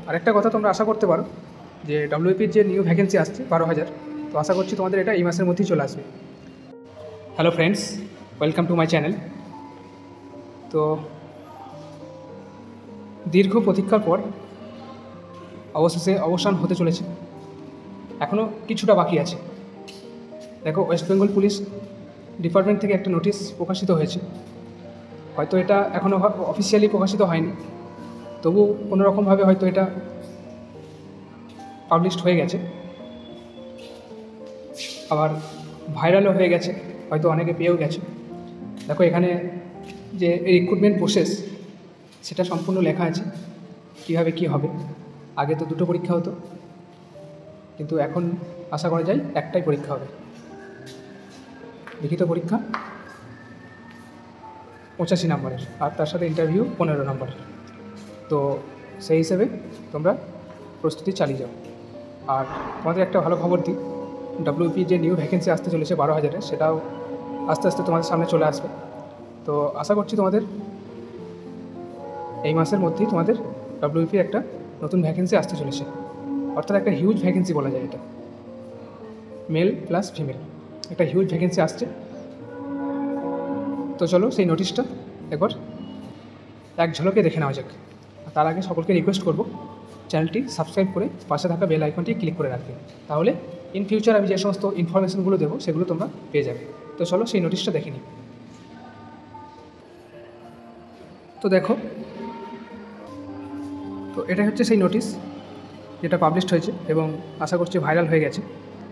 আরেকটা কথা তোমরা আশা করতে পারো যে ডব্লিউপির যে নিউ ভ্যাকেন্সি আসছে 12,000, তো আশা করছি তোমাদের এটা এই মাসের মধ্যেই চলে আসবে। Hello friends, welcome to my channel. তো দীর্ঘ প্রতীক্ষার পর অবশেষে অবসান হতে চলেছে। এখনও কিছুটা বাকি আছে। দেখো, ওয়েস্ট বেঙ্গল পুলিশ ডিপার্টমেন্ট থেকে একটা নোটিশ প্রকাশিত হয়েছে। হয়তো এটা এখনও অফিসিয়ালি প্রকাশিত হয়নি, তবু কোনোরকমভাবে হয়তো এটা পাবলিশড হয়ে গেছে, আবার ভাইরালও হয়ে গেছে, হয়তো অনেকে পেয়েও গেছে। দেখো, এখানে যে রিক্রুটমেন্ট প্রসেস সেটা সম্পূর্ণ লেখা আছে, কীভাবে কী হবে। আগে তো 2টো পরীক্ষা হতো, কিন্তু এখন আশা করা যায় একটাই পরীক্ষা হবে, লিখিত পরীক্ষা 85 নম্বরের, আর তার সাথে ইন্টারভিউ 15 নম্বরের। তো সেই হিসেবে তোমরা প্রস্তুতি চালিয়ে যাও। আর তোমাদের একটা ভালো খবর দিই, ডব্লিউপি যে নিউ ভ্যাকেন্সি আসতে চলেছে 12,000-এর, সেটাও আস্তে আস্তে তোমাদের সামনে চলে আসবে। তো আশা করছি তোমাদের এই মাসের মধ্যেই তোমাদের ডব্লিউপির একটা নতুন ভ্যাকেন্সি আসতে চলেছে, অর্থাৎ একটা হিউজ ভ্যাকেন্সি বলা যায় এটা, মেল প্লাস ফিমেল একটা হিউজ ভ্যাকেন্সি আসছে। তো চলো সেই নোটিশটা একবার এক ঝলকে দেখে নেওয়া যাক। তার আগে সকলকে রিকোয়েস্ট করব, চ্যানেলটি সাবস্ক্রাইব করে পাশে থাকা বেল আইকনটি ক্লিক করে রাখবে, তাহলে ইন ফিউচার আমি যে সমস্ত ইনফরমেশনগুলো দেবো সেগুলো তোমরা পেয়ে যাবে। তো চলো সেই নোটিশটা দেখে নিই। তো দেখো, তো এটা হচ্ছে সেই নোটিশ যেটা পাবলিশড হয়েছে এবং আশা করছি ভাইরাল হয়ে গেছে।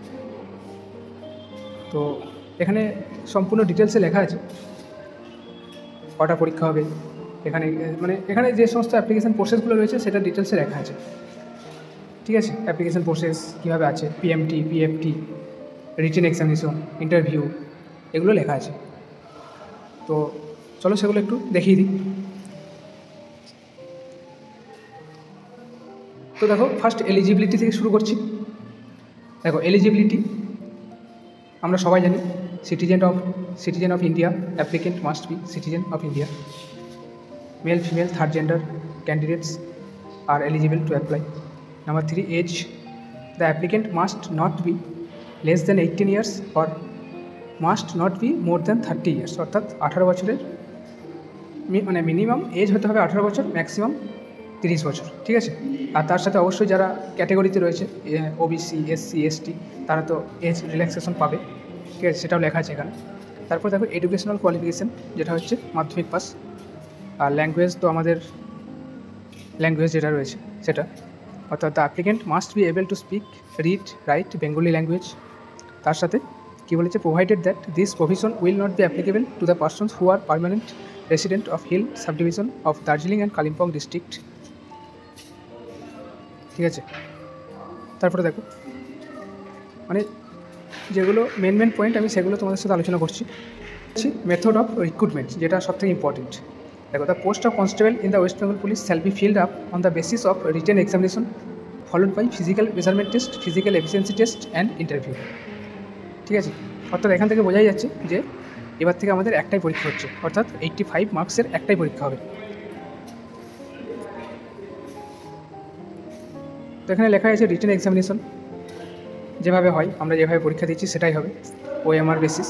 তো এখানে সম্পূর্ণ ডিটেলসে লেখা আছে কটা পরীক্ষা হবে, এখানে যে সমস্ত অ্যাপ্লিকেশান প্রসেসগুলো রয়েছে সেটা ডিটেলসে লেখা আছে। ঠিক আছে, অ্যাপ্লিকেশান প্রসেস কীভাবে আছে, PMT, PFT, written examination, interview, এগুলো লেখা আছে। তো চলো সেগুলো একটু দেখিয়ে দিই। তো দেখো, ফার্স্ট এলিজিবিলিটি থেকে শুরু করছি। দেখো, এলিজিবিলিটি আমরা সবাই জানি, citizen of India, applicant must be citizen of India. Male, female, third gender candidates are eligible to apply. Number 3, age. The applicant must not be less than 18 years or must not be more than 30 years, অর্থাৎ 18 বছরের minimum age হতে হবে 18 বছর, maximum 30 বছর। ঠিক আছে, আর তার সাথে অবশ্যই যারা ক্যাটেগরিতে রয়েছে, ওবিসি, এসসি, এসটি, তারা তো এজ রিল্যাক্সেশন পাবে। ঠিক আছে, সেটাও লেখা আছে এখানে। তারপর দেখো, এডুকেশনাল কোয়ালিফিকেশান, যেটা হচ্ছে মাধ্যমিক পাস। আর ল্যাঙ্গুয়েজ তো আমাদের ল্যাঙ্গুয়েজ যেটা রয়েছে সেটা, অর্থাৎ the applicant must be able to speak, read, write Bengali language. তার সাথে কী বলেছে, provided that this provision will not be applicable to the persons who are permanent resident of hill subdivision of Darjeeling and Kalimpong district. ঠিক আছে, তারপরে দেখো, যেগুলো main point আমি সেগুলো তোমাদের সাথে আলোচনা করছি। মেথড অফ রিক্রুটমেন্ট, যেটা সবথেকে ইম্পর্টেন্ট। দেখো, the post of constable in the West Bengal police shall be filled up on the basis of written examination followed by physical measurement test, physical efficiency test and interview. ঠিক আছে, অর্থাৎ এখান থেকে বোঝাই যাচ্ছে যে এবার থেকে আমাদের একটাই পরীক্ষা হচ্ছে, অর্থাৎ 85 মার্কসের একটাই পরীক্ষা হবে। তো এখানে লেখা আছে রিটেন এক্সামিনেশন যেভাবে হয়, আমরা যেভাবে পরীক্ষা দিচ্ছি সেটাই হবে, ওএমআর বেসিস।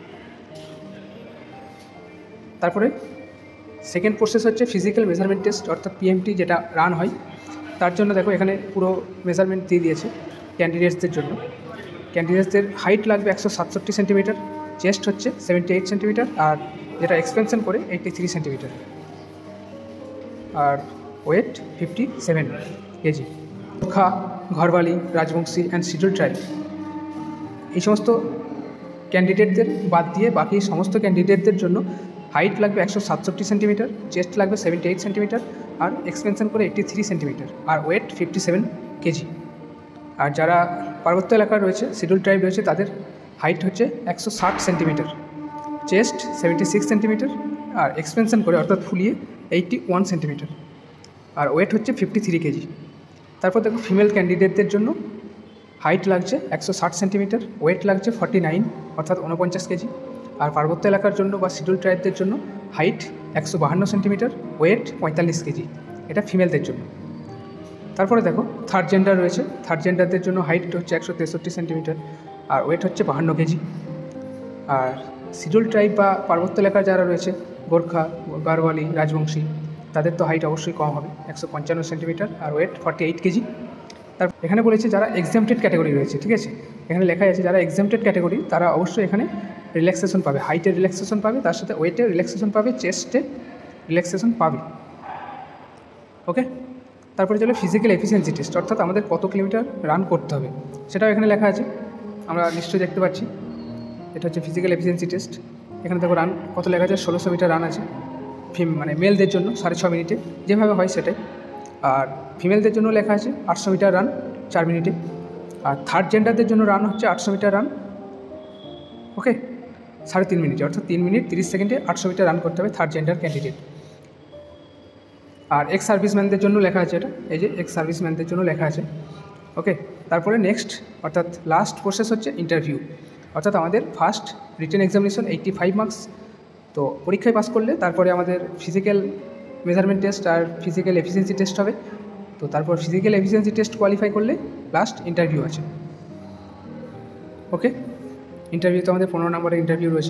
তারপরে সেকেন্ড প্রসেস হচ্ছে ফিজিক্যাল মেজারমেন্ট টেস্ট, অর্থাৎ পিএমটি, যেটা রান হয়। তার জন্য দেখো এখানে পুরো মেজারমেন্ট দিয়ে দিয়েছে ক্যান্ডিডেটসদের জন্য। ক্যান্ডিডেটসদের হাইট লাগবে 167 সেন্টিমিটার, চেস্ট হচ্ছে 78 সেন্টিমিটার, আর যেটা এক্সপেনশন করে 83 সেন্টিমিটার, আর weight 57 KG. Gorkha, Garhwali, Rajbanshi and schedule tribe, এই সমস্ত ক্যান্ডিডেটদের বাদ দিয়ে বাকি সমস্ত ক্যান্ডিডেটদের জন্য হাইট লাগবে 167 সেন্টিমিটার, চেস্ট লাগবে 78 সেন্টিমিটার, আর এক্সপেনশন করে 83 সেন্টিমিটার, আর ওয়েট 57 কেজি। আর যারা পার্বত্য এলাকায় রয়েছে, শিডিউল ট্রাইব রয়েছে, তাদের হাইট হচ্ছে 160 সেন্টিমিটার, চেস্ট 76 সেন্টিমিটার, আর এক্সপেনশন করে অর্থাৎ ফুলিয়ে 81 সেন্টিমিটার, আর ওয়েট হচ্ছে 53 কেজি। তারপর দেখো, ফিমেল ক্যান্ডিডেটদের জন্য হাইট লাগছে 160 সেন্টিমিটার, ওয়েট লাগছে 49 অর্থাৎ 49 কেজি। আর পার্বত্য এলাকার জন্য বা শিডিউল ট্রাইবদের জন্য হাইট 152 সেন্টিমিটার, ওয়েট 45 কেজি। এটা ফিমেলদের জন্য। তারপরে দেখো থার্ড জেন্ডার রয়েছে। থার্ড জেন্ডারদের জন্য হাইট হচ্ছে 163 সেন্টিমিটার আর ওয়েট হচ্ছে 52 কেজি। আর শিডিউল ট্রাইব বা পার্বত্য এলাকার যারা রয়েছে, গোর্খা, গাড়োয়ালি, রাজবংশী, তাদের তো হাইট অবশ্যই কম হবে, 155 সেন্টিমিটার আর ওয়েট 48 কেজি। তার এখানে বলেছে যারা এক্সামটেড ক্যাটাগরি রয়েছে, ঠিক আছে, এখানে লেখা আছে যারা এক্সামটেড ক্যাটাগরি তারা অবশ্যই এখানে রিল্যাক্সেশন পাবে, হাইটে রিল্যাক্সেশন পাবে, তার সাথে ওয়েটে রিল্যাক্সেশন পাবে, চেস্টে রিল্যাক্সেশন পাবে। ওকে, তারপরে চলো ফিজিক্যাল এফিসিয়েন্সি টেস্ট, অর্থাৎ আমাদের কত কিলোমিটার রান করতে হবে সেটাও এখানে লেখা আছে, আমরা নিশ্চয়ই দেখতে পাচ্ছি। এটা হচ্ছে ফিজিক্যাল এফিসিয়েন্সি টেস্ট। এখানে দেখো রান কত লেখা আছে, 1600 মিটার রান আছে মানে মেলদের জন্য 6.5 মিনিটে, যেভাবে হয় সেটাই। আর ফিমেলদের জন্য লেখা আছে 800 মিটার রান 4 মিনিটে। আর থার্ড জেন্ডারদের জন্য রান হচ্ছে 800 মিটার রান, ওকে, 3.5 মিনিটে, অর্থাৎ 3 মিনিট 30 সেকেন্ডে 800 মিটার রান করতে হবে থার্ড জেন্ডার ক্যান্ডিডেট। আর এক্স সার্ভিসম্যানদের জন্য লেখা আছে, এটা এই যে এক্স সার্ভিসম্যানদের জন্য লেখা আছে। ওকে, তারপরে নেক্সট অর্থাৎ লাস্ট প্রসেস হচ্ছে ইন্টারভিউ, অর্থাৎ আমাদের ফার্স্ট রিটেন এক্সামিনেশন 85 মার্কস। তো পরীক্ষায় পাস করলে তারপরে আমাদের ফিজিক্যাল মেজারমেন্ট টেস্ট আর ফিজিক্যাল এফিসিয়েন্সি টেস্ট হবে। তো তারপর ফিজিক্যাল এফিসিয়েন্সি টেস্ট কোয়ালিফাই করলে লাস্ট ইন্টারভিউ আছে। ওকে, ইন্টারভিউতে আমাদের 15 নম্বরের ইন্টারভিউ রয়েছে।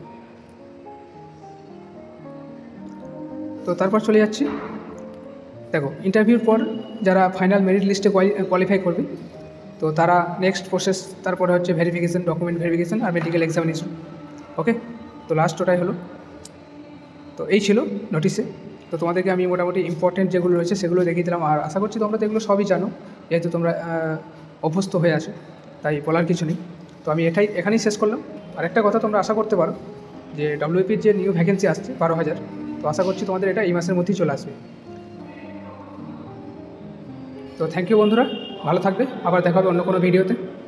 তো তারপর চলে যাচ্ছি, দেখো ইন্টারভিউর পর যারা ফাইনাল মেরিট লিস্টে কোয়ালিফাই করবে তো তারা নেক্সট প্রসেস তারপরে হচ্ছে ভেরিফিকেশন, ডকুমেন্ট ভেরিফিকেশন আর মেডিকেল এক্সামিনেশন। ওকে, তো লাস্ট ওটাই হলো। তো এই ছিল নোটিশে। তো তোমাদেরকে আমি মোটামুটি ইম্পর্টেন্ট যেগুলো রয়েছে সেগুলো দেখিয়ে দিলাম, আর আশা করছি তোমরা তো এগুলো সবই জানো, যেহেতু তোমরা অভ্যস্ত হয়ে আছো, তাই বলার কিছু নেই। তো আমি এখানেই শেষ করলাম। আর একটা কথা তোমরা আশা করতে পারো যে WIPর যে নিউ ভ্যাকেন্সি আসছে 12,000, তো আশা করছি তোমাদের এটা এই মাসের মধ্যেই চলে আসবে। তো থ্যাংক ইউ বন্ধুরা, ভালো থাকবে, আবার দেখা হবে অন্য কোনো ভিডিওতে।